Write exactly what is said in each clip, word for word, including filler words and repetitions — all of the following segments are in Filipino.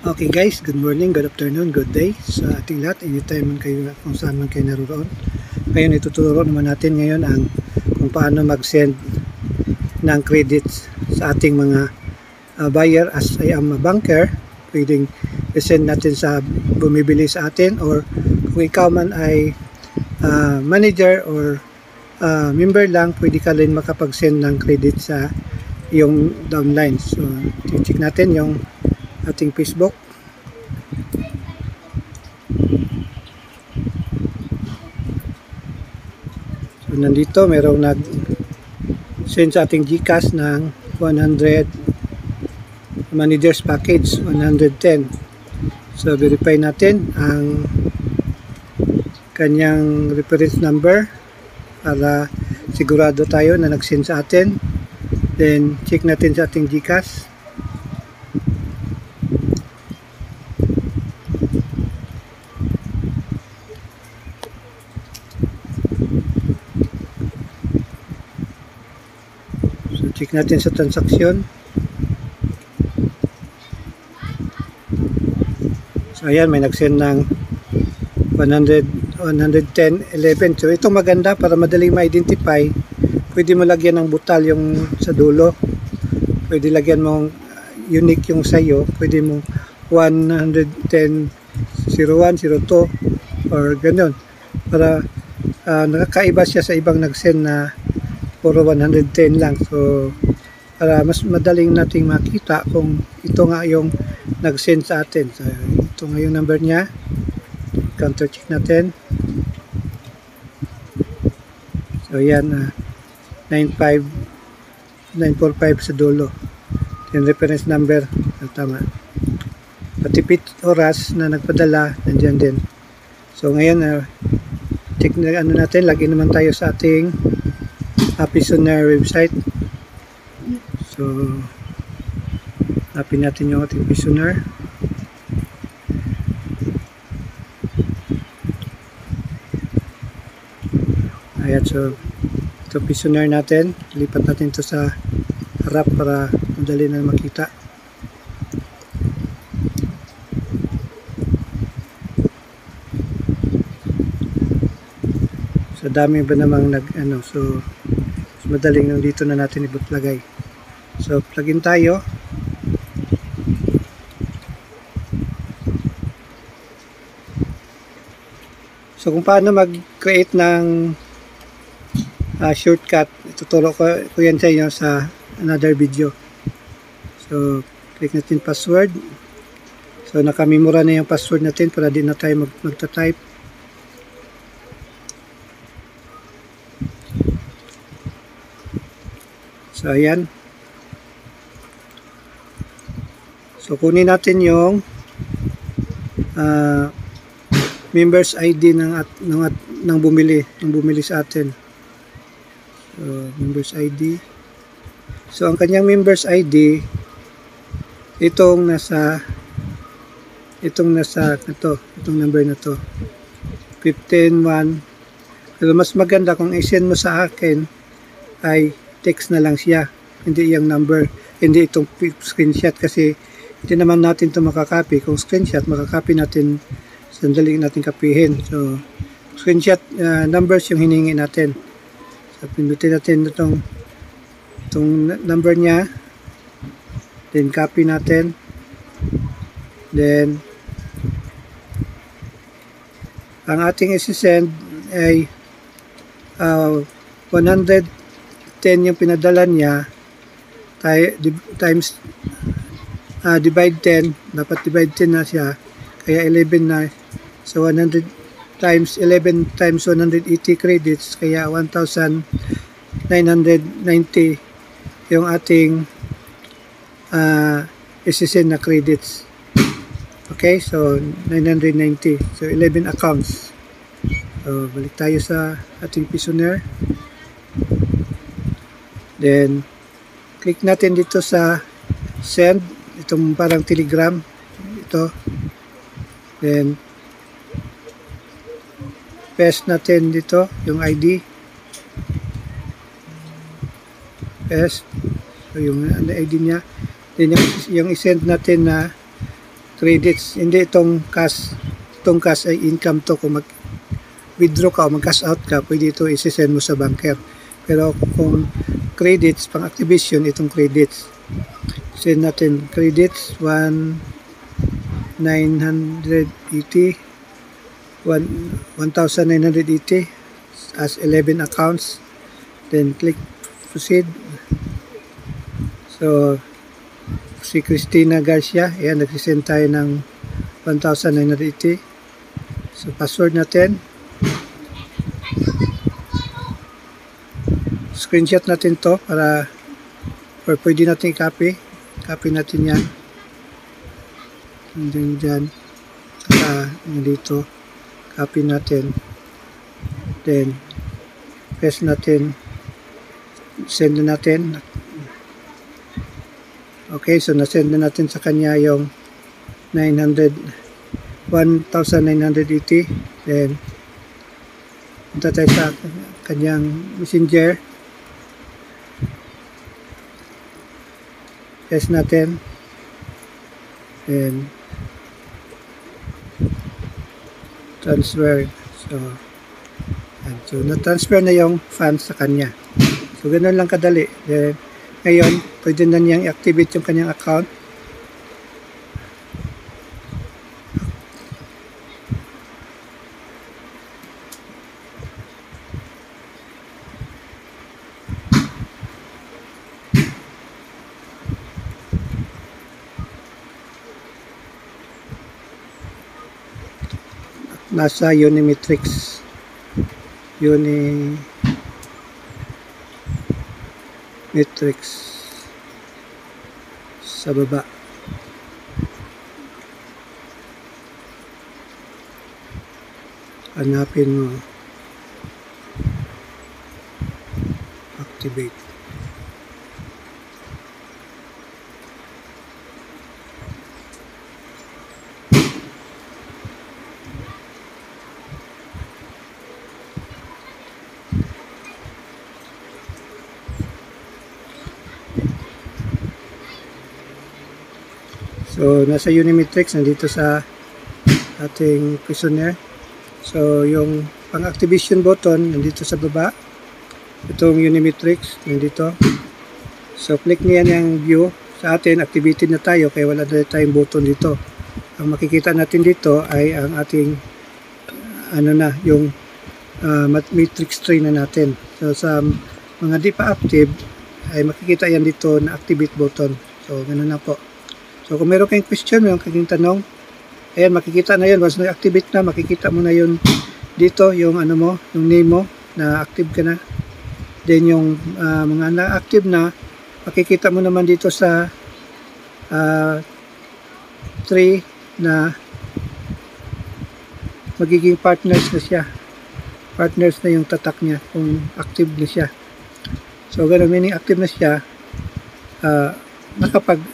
Okay guys, good morning, good afternoon, good day sa ating lahat. Anytime man kayo, kung saan man kayo naroon. Ngayon ituturo naman natin ngayon ang kung paano mag-send ng credits sa ating mga uh, buyer. As I am a banker, pwedeng i-send natin sa bumibili sa atin, or kung ikaw man ay uh, manager or uh, member lang, pwede ka rin makapag-send ng credit sa yung downline. So check natin yung ating Facebook. So nandito merong nag send sa ating GCash ng one hundred managers package one hundred ten. So verify natin ang kanyang reference number para sigurado tayo na nag-send sa atin. Then check natin sa ating GCash. Check natin sa transaksyon. So ayan, may nag-send ng one hundred, one ten, eleven. So ito maganda para madaling ma-identify. Pwede mo lagyan ng butal yung sa dulo. Pwede lagyan mong unique yung sayo. Pwede mo one ten, zero one, zero two or ganun. Para uh, nakakaiba siya sa ibang nag-send na puro one ten lang. So para mas madaling nating makita kung ito nga yung nag-send sa atin. So ito nga yung number niya. Counter check natin. So yan, uh, nine five nine four five sa dulo. Yung reference number, so, tama. Pati pit oras na nagpadala nandiyan din. So ngayon, uh, check na ano natin, lagin naman tayo sa ating Appisonaire website. So hanapin natin yung ating Appisonaire. Ayan, so ito Appisonaire natin. Lipat natin ito sa harap para madali na makita. So dami ba namang nag ano, so madaling nung dito na natin ibutlagay. So plugin tayo. So kung paano mag-create ng uh, shortcut, ituturo ko, ko yan sa inyo sa another video. So click natin password. So nakamemora na yung password natin para di na tayo mag magta-type. So ayan. So kunin natin yung uh, members I D ng at ng, at, ng bumili, ng bumili sa atin. So members I D. So ang kanyang members I D itong nasa itong nasa ito, itong number na to. fifteen one. Pero mas maganda kung i-send mo sa akin ay text na lang siya, hindi yung number, hindi itong screenshot, kasi hindi naman natin ito makakopy. Kung screenshot, makakopy natin, sandali natin kapihin. So screenshot uh, numbers yung hiningi natin. So pindutin natin itong itong number niya, then copy natin, then ang ating isi-send ay uh, one hundred ten yung pinadala niya, times uh, divide ten, dapat divide ten na siya, kaya eleven na. So one hundred times eleven times one hundred eighty credits, kaya one thousand nine hundred ninety yung ating uh, isi-send na credits. Okay, so nine hundred ninety, so eleven accounts. So balik tayo sa ating Appisonaire. Then click natin dito sa send, itong parang telegram ito. Then paste natin dito yung I D, paste, so yung I D niya. Then yung, yung isend natin na credits. Hindi itong cash. Itong cash ay income to. Kung mag-withdraw ka o mag-cash out ka, pwede ito isi-send mo sa banker. Pero kung credits, pang activation, itong credits. Send natin credits, one nine eighty, one thousand nine hundred eighty as eleven accounts. Then click proceed. So, si Christina Garcia, ayan, nagsisend tayo ng one thousand nine hundred eighty. So, password natin. Screenshot natin to para or pwede natin i-copy. Copy natin yan. And then dyan. Saka dito. Copy natin. Then, paste natin. Send na natin. Okay, so na-send na natin sa kanya yung nine hundred, one thousand nine hundred eighty. Then, punta tayo sa kanyang messenger. Paste natin. And transfer. So, and so na-transfer na yung funds sa kanya. So, ganun lang kadali. Then, ngayon, pwede na niyang i-activate yung kanyang account. Nasa Unimetrics. Unimetrics sa baba. Hanapin mo. Activate. So, nasa Unimetrics, nandito sa ating questionnaire. So, yung pang-activation button, nandito sa baba. Itong Unimetrics, nandito. So, click niyan yung view. Sa atin, activated na tayo, kaya wala na tayong button dito. Ang makikita natin dito ay ang ating, uh, ano na, yung uh, matrix tree na natin. So, sa mga di pa active, ay makikita yan dito na activate button. So, ganun na po. So, kung meron kayong question, meron kayong tanong, ayan, makikita na yun. Once na-activate na, makikita mo na yun dito, yung ano mo, yung name mo, na active ka na. Then, yung uh, mga na-active na, makikita mo naman dito sa uh, tree na magiging partners na siya. Partners na yung tatak niya, kung active na siya. So, ganun, meaning active na siya, uh, nakapag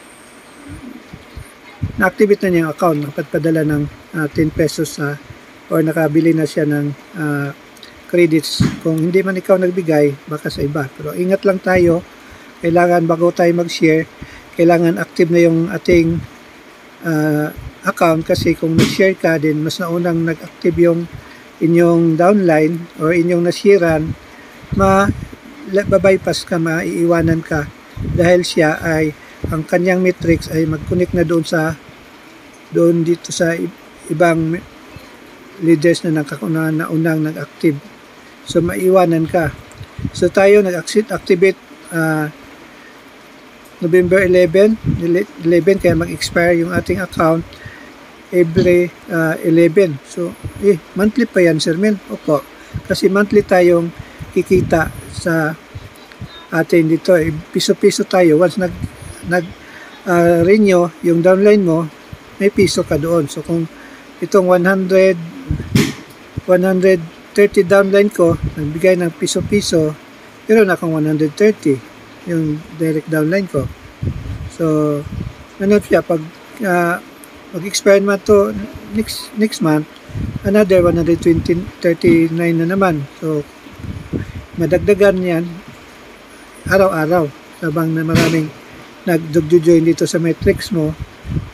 na-activate na niya yung account, nakapagpadala ng uh, ten pesos sa uh, or nakabili na siya ng uh, credits. Kung hindi man ikaw nagbigay, baka sa iba. Pero ingat lang tayo, kailangan bago tayo mag-share, kailangan active na yung ating uh, account kasi kung nag-share ka din, mas naunang nag-active yung inyong downline or inyong nasiran, ma-bypass ka, maiiwanan ka dahil siya ay ang kanyang metrics ay mag-connect na doon sa doon dito sa ibang leaders na nakakunahan na unang nag-active. So, maiwanan ka. So, tayo nag-activate uh, November eleven, eleven, kaya mag-expire yung ating account every uh, eleven. So, eh, monthly pa yan, Sir Mel? Opo. Kasi monthly tayong kikita sa atin dito. Eh, piso-piso tayo. Once nag, nag uh, renew yung downline mo, may piso ka doon. So, kung itong one hundred, one hundred thirty downline ko, nagbigay ng piso-piso, pero na akong one hundred thirty yung direct downline ko. So, ano siya, pag uh, mag-expire naman to next, next month, another one hundred thirty-nine na naman. So, madagdagan yan araw-araw. Sabang na maraming nag-join dito sa metrics mo,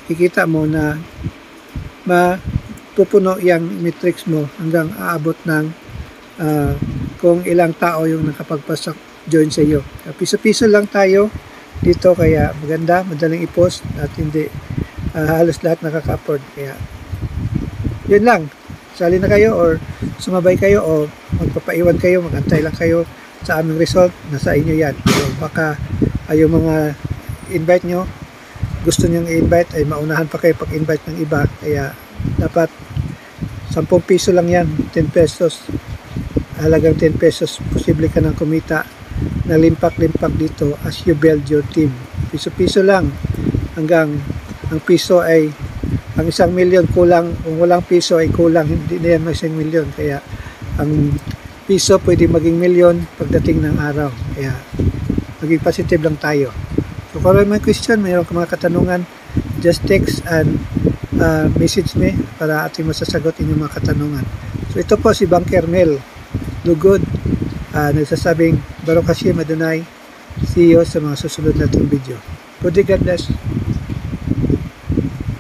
kikita mo na mapupuno yung matrix mo hanggang aabot ng uh, kung ilang tao yung nakapagpasok join sa iyo. Piso-piso lang tayo dito, kaya maganda, madaling i-post at hindi uh, halos lahat nakaka-afford. Kaya yun lang, sali na kayo or sumabay kayo o magpapaiwan kayo, magantay lang kayo sa aming result, nasa inyo yan. So, baka ay yung mga invite nyo, gusto nyong i-invite ay maunahan pa kayo pag-invite ng iba, kaya dapat sampung piso lang yan, ten pesos, halagang ten pesos, posible ka nang kumita na limpak-limpak dito as you build your team. Piso-piso lang hanggang ang piso ay ang isang milyon kulang, kung walang piso ay kulang, hindi na yan isang milyon. Kaya ang piso pwede maging milyon pagdating ng araw. Kaya maging positive lang tayo. So kung may question, mayroon ka mga katanungan, just text and uh, message me para ating masasagot inyong mga katanungan. So ito po si Banker Mel Lugod, uh, nagsasabing Baruch Hashem Adonai. See you sa mga susunod nating video. Good day, God bless.